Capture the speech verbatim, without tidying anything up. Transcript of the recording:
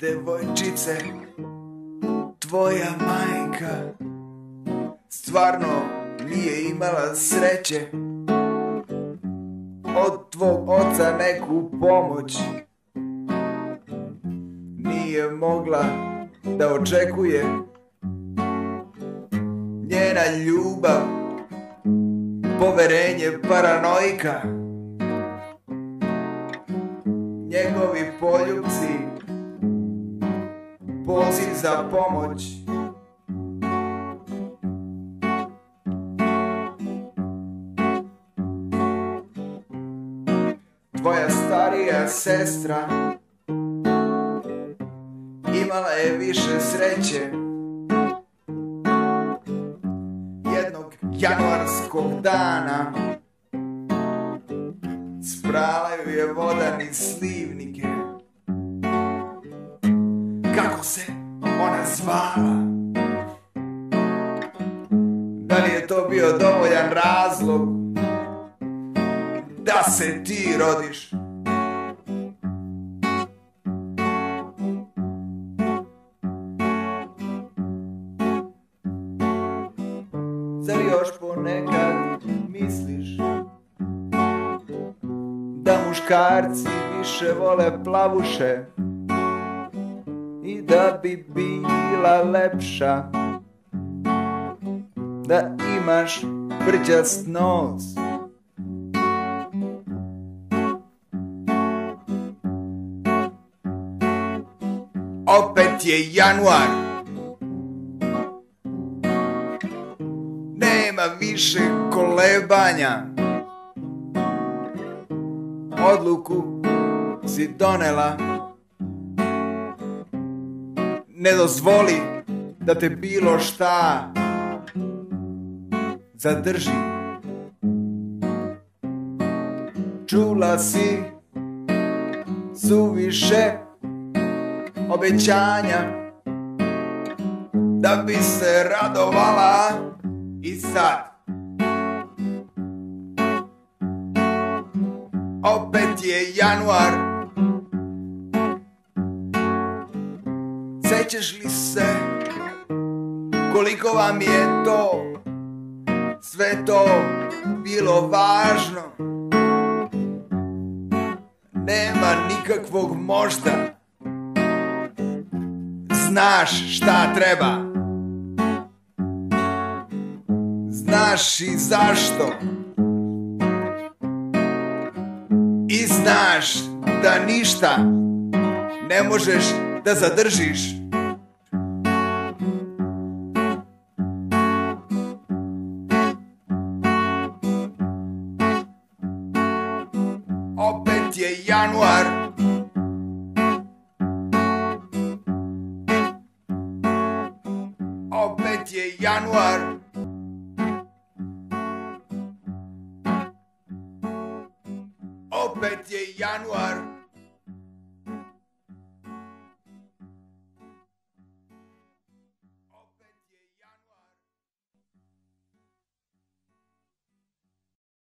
Devojčice, tvoja majka stvarno nije imala sreće od tvog oca neku pomoć nije mogla da očekuje. Njena ljubav, poverenje paranoika, njegovi poljupci, poziv za pomoć. Tvoja starija sestra imala je više sreće. Jednog januarskog dana sprala ju je voda niz slivnike. Kako se ona zvala? Da li je to bio dovoljan razlog da se ti rodiš? Zar još ponekad misliš da muškarci više vole plavuše i da bi bila lepša da imaš brđast nos? Opet je januar, nema više kolebanja. Odluku si donela, ne dozvoli da te bilo šta zadrži. Čula si suviše obećanja da bi se radovala i sad. Opet je januar, sećaš li se koliko vam je to sve to bilo važno? Nema nikakvog možda. Znaš šta treba, znaš i zašto, i znaš da ništa ne možeš da zadržiš. Opet je januar, opet je januar, opet je januar.